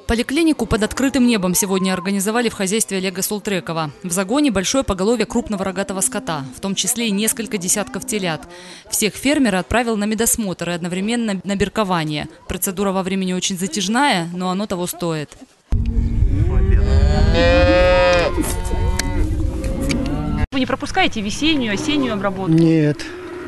Поликлинику под открытым небом сегодня организовали в хозяйстве Олега Султрекова. В загоне большое поголовье крупного рогатого скота, в том числе и несколько десятков телят. Всех фермер отправил на медосмотр и одновременно на беркование. Процедура во времени очень затяжная, но оно того стоит. Вы не пропускаете весеннюю, осеннюю обработку? Нет,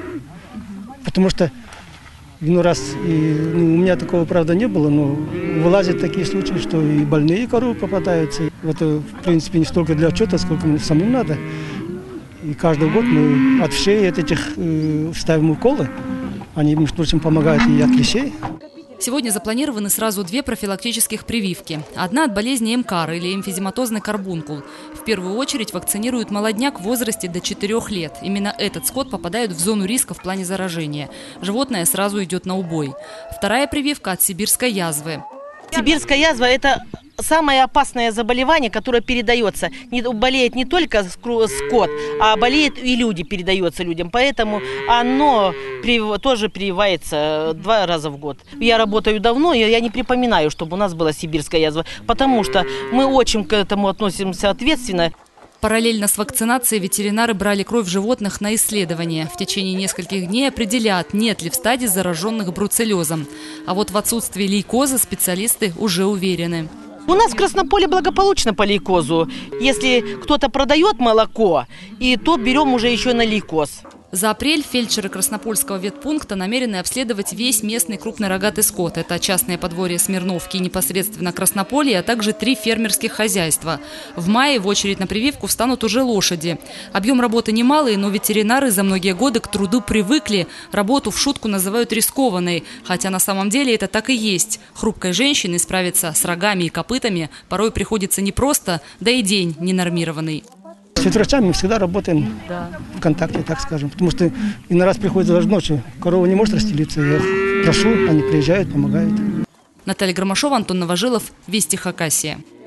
потому что иной раз у меня такого, правда, не было, но вылазят такие случаи, что и больные коровы попадаются. Это, в принципе, не столько для отчета, сколько мне самим надо. И каждый год мы от всей этих ставим уколы. Они, между прочим, помогают и от клещей. Сегодня запланированы сразу 2 профилактических прививки. Одна от болезни МКАР или эмфизематозный карбункул. В первую очередь вакцинируют молодняк в возрасте до 4 лет. Именно этот скот попадает в зону риска в плане заражения. Животное сразу идет на убой. Вторая прививка от сибирской язвы. Сибирская язва – это самое опасное заболевание, которое передается. Болеет не только скот, а болеет и люди, передается людям. Поэтому оно тоже прививается 2 раза в год. Я работаю давно, и я не припоминаю, чтобы у нас была сибирская язва, потому что мы очень к этому относимся ответственно. Параллельно с вакцинацией ветеринары брали кровь животных на исследование. В течение нескольких дней определят, нет ли в стаде зараженных бруцеллезом. А вот в отсутствии лейкоза специалисты уже уверены. У нас в Краснополе благополучно по лейкозу. Если кто-то продает молоко, то берем уже еще на лейкоз. За апрель фельдшеры Краснопольского ветпункта намерены обследовать весь местный крупный рогатый скот. Это частное подворье Смирновки и непосредственно Краснополье, а также 3 фермерских хозяйства. В мае в очередь на прививку встанут уже лошади. Объем работы немалый, но ветеринары за многие годы к труду привыкли. Работу в шутку называют рискованной, хотя на самом деле это так и есть. Хрупкой женщине справиться с рогами и копытами порой приходится непросто, да и день ненормированный. С ветврачами мы всегда работаем в контакте, так скажем. Потому что иной раз приходится даже ночью. Корова не может расстелиться. Я прошу, они приезжают, помогают. Наталья Громашова, Антон Новожилов, Вести Хакасия.